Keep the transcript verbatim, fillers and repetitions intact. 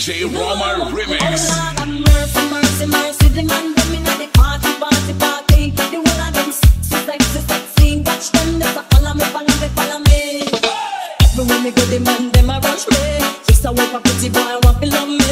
J ROMAR Remix. Oh Lord, mercy, mercy, mercy. The man them inna the party, party, party. The whole of them sexy, sexy. Watch them, they follow me, follow me, follow me. Everywhere me go, the man them a rush me. Just a walk a pretty boy, want to love me.